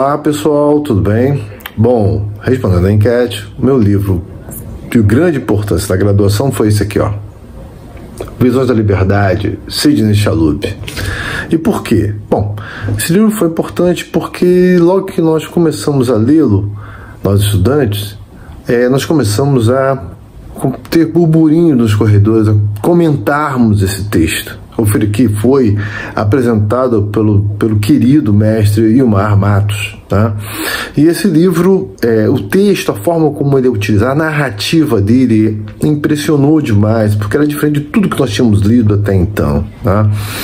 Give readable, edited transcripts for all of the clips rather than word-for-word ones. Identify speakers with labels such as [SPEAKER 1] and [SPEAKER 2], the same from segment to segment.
[SPEAKER 1] Olá pessoal, tudo bem? Bom, respondendo a enquete, o meu livro de grande importância da graduação foi esse aqui, ó. Visões da Liberdade, Sidney Chalhoub. E por quê? Bom, esse livro foi importante porque logo que nós começamos a lê-lo, nós estudantes, nós começamos a ter burburinho nos corredores, a comentarmos esse texto. Que foi apresentado pelo querido mestre Ilmar Matos, tá? E esse livro, o texto, a forma como ele é utilizado, a narrativa dele impressionou demais, porque era diferente de tudo que nós tínhamos lido até então, tá?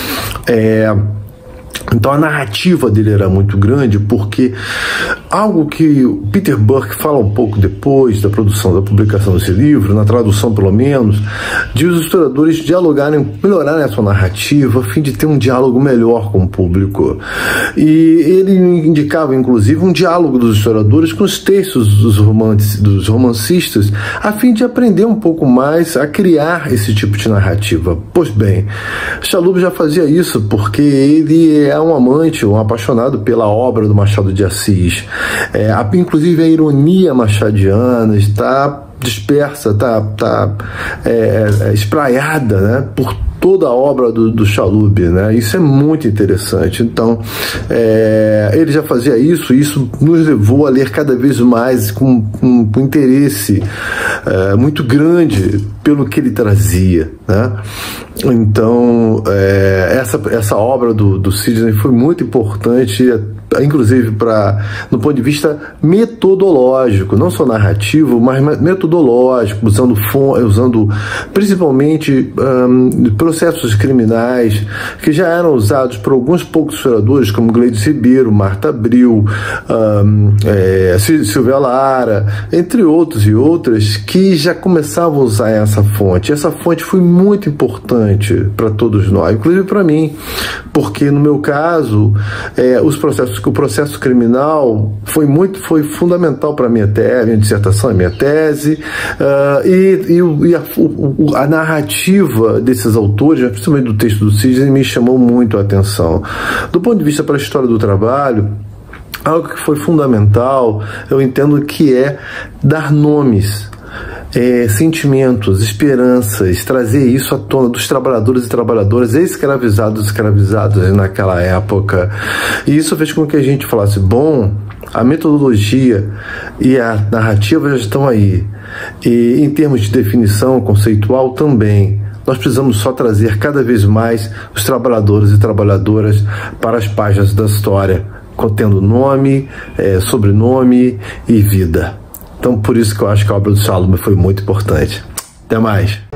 [SPEAKER 1] Então a narrativa dele era muito grande, porque algo que o Peter Burke fala um pouco depois da publicação desse livro, na tradução pelo menos, de os historiadores melhorarem a sua narrativa a fim de ter um diálogo melhor com o público. E ele indicava inclusive um diálogo dos historiadores com os textos dos romancistas, a fim de aprender um pouco mais a criar esse tipo de narrativa. Pois bem, Chalhoub já fazia isso porque ele é um amante, um apaixonado pela obra do Machado de Assis. Inclusive a ironia machadiana está dispersa, está espraiada, né, por toda a obra do Chalhoub, né? Isso é muito interessante. Então, ele já fazia isso, e isso nos levou a ler cada vez mais com interesse muito grande pelo que ele trazia, né? Então, essa obra do Sidney foi muito importante, inclusive no ponto de vista metodológico, não só narrativo, mas metodológico, usando principalmente processos criminais que já eram usados por alguns poucos historiadores, como Gleides Ribeiro, Marta Abril, Silvia Lara, entre outros e outras, que já começavam a usar essa fonte. Essa fonte foi muito importante para todos nós, inclusive para mim, porque no meu caso, o processo criminal foi fundamental para a minha dissertação, a minha tese, a narrativa desses autores, principalmente do texto do Sidney, me chamou muito a atenção. Do ponto de vista para a história do trabalho, algo que foi fundamental, eu entendo que é dar nomes, sentimentos, esperanças, trazer isso à tona dos trabalhadores e trabalhadoras escravizadas naquela época. E isso fez com que a gente falasse, bom, a metodologia e a narrativa já estão aí. E em termos de definição conceitual também, nós precisamos só trazer cada vez mais os trabalhadores e trabalhadoras para as páginas da história, contendo nome, sobrenome e vida. Então, por isso que eu acho que a obra do Chalhoub foi muito importante. Até mais.